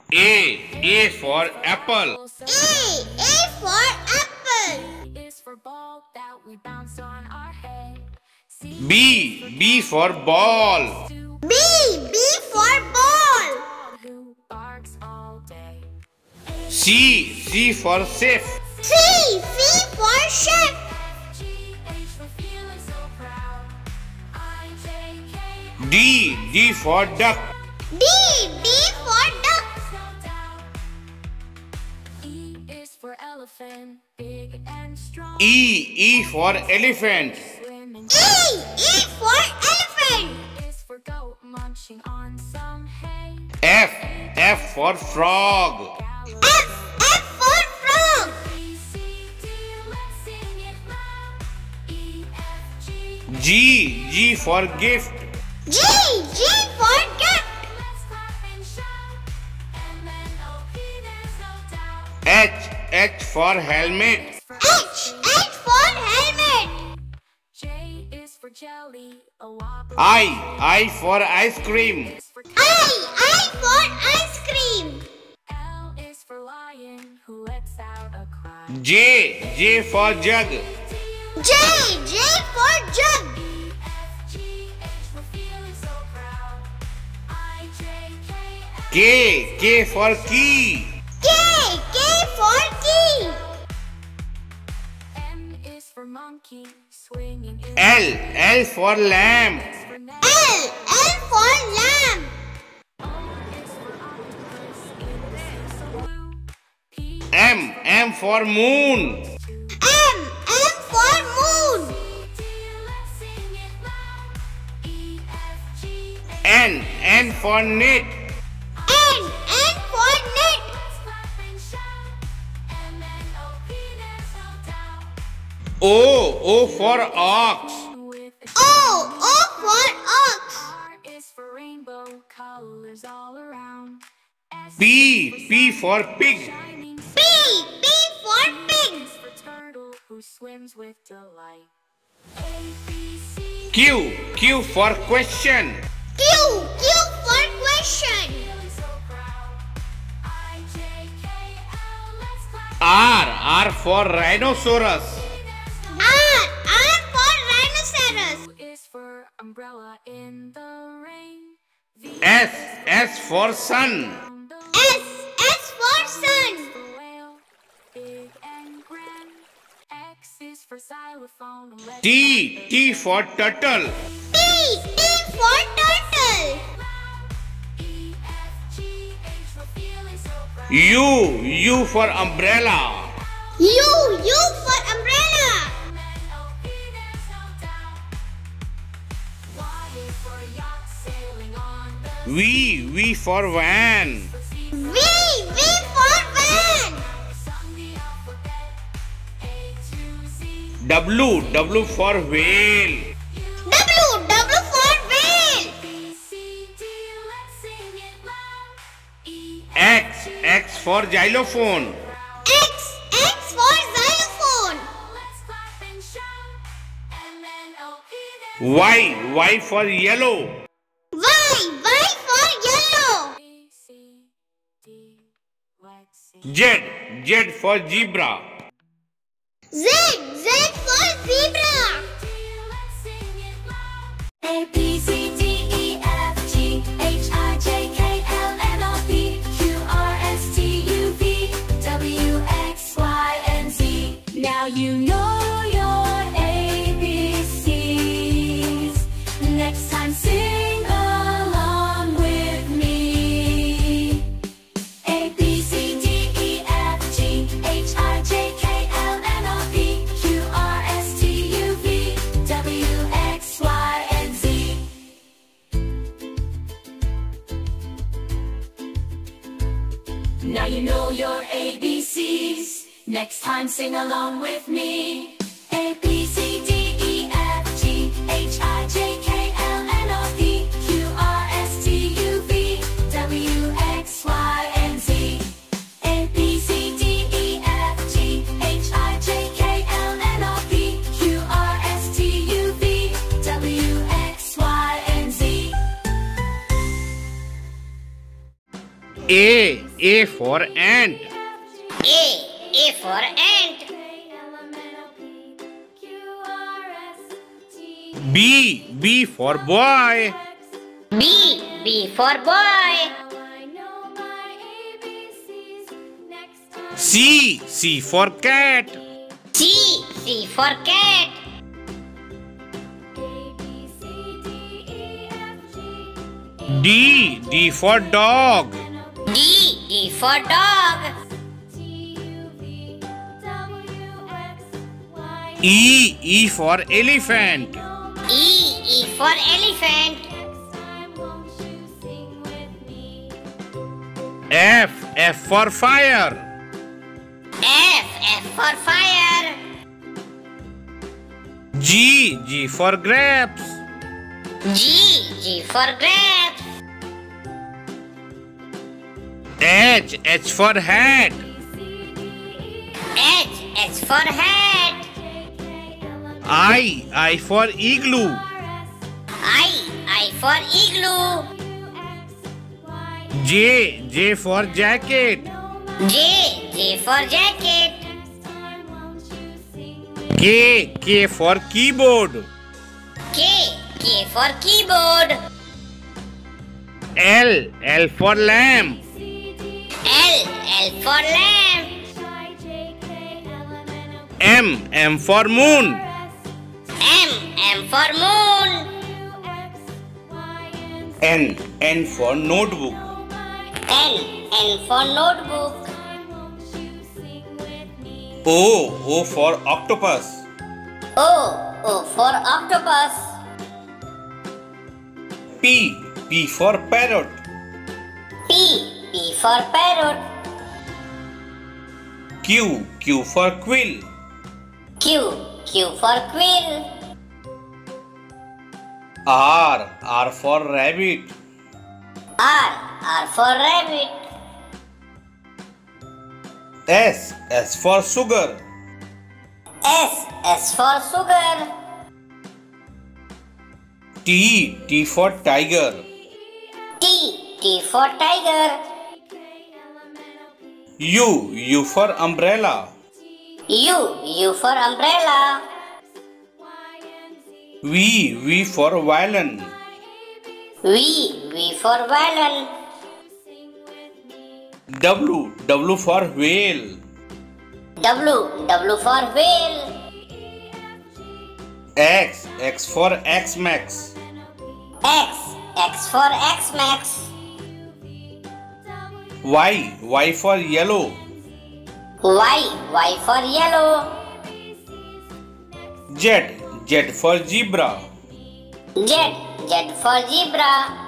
A for apple. A for apple. B is for ball that we bounce on our head. B for ball. B for ball. Who barks all day. C for chef. C for chef. G H for feeling so proud. I J K D for duck. D for duck. no doubt. E is for elephant, big and strong. E for elephant. Swimming. E for elephant. Is for goat munching on some hay. F for frog. F for frog. B C D let's sing it loud. E F G G for gift. G for gift. let's clap and shout. M N O P there's no doubt. H for helmet. H for helmet. J is for jelly, a wobbly. I for ice cream. is for I for ice cream. L is for lion who lets out a cry. J for jug. J for jug. E F G H for feeling so proud. I J K K for key. K for key. M is for monkey swinging in L for lamb. for neck. L for lamb. O is for octopus in the sea so blue. P M for moon. M for moon. D let's sing it loud. E F G N for net. N for net. let's clap and shout. M N O P there's no doubt. O for ox. With a O for ox. R is for rainbow colors all around. S P for pig. shining P for pig. is for turtle who swims with delight. A B C Q for question. Q for question. feeling so proud. I J K L let's clap. R for rhinoceros. R for rhinoceros. U is for umbrella in the rain. V S for sun. on the S for sun. for whale, big and grand. X is for xylophone. Let's T for turtle. T for turtle. E F G H for feeling so proud. U for umbrella. U for umbrella. M N O P there's no doubt. Y is for yacht sailing on the V for van. V for van. sung the alphabet. A to Z. W for whale. W for whale. B C D let's sing it loud. E X for xylophone. X for xylophone. let's clap and shout. M N O P there's Y for yellow. Y for yellow. B C D let's sing. Z for zebra. Z for zebra. Let's sing it loud. A B C D E F G H I J K L M N O P Q R S T U V W X Y and Z. Now you know your ABCs. Next time sing along with me. A B C D E F G H I J K L M N O P Q R S T U V W X Y and Z. Now you know your ABCs. Next time sing along with me. A B C D E F G H I J K L M N O P Q R S T U V W X Y and Z. A B C D E F G H I J K L M N O P Q R S T U V W X Y and Z. A for ant. A for ant. B for boy. B for boy. C for cat. C for cat. D for dog. D for dog. E for elephant. E for elephant. F for fire. F for fire. G for grapes. G for grapes. H for hat. H for hat. I for igloo. I for igloo. J for jacket. J for jacket. K for keyboard. K for keyboard. L for lamp. L for lamp. M for moon. M for moon. N for notebook. N for notebook. O for octopus. O for octopus. P for parrot. P for parrot. Q for quill. Q for quill. R for rabbit. R for rabbit. S for sugar. S for sugar. T for tiger. T for tiger. U for umbrella. U for umbrella. V for violin. V for violin. W for whale. W for whale. X for X-Max. X for X-Max. Y for yellow. Y for yellow. Z for zebra. Z for zebra.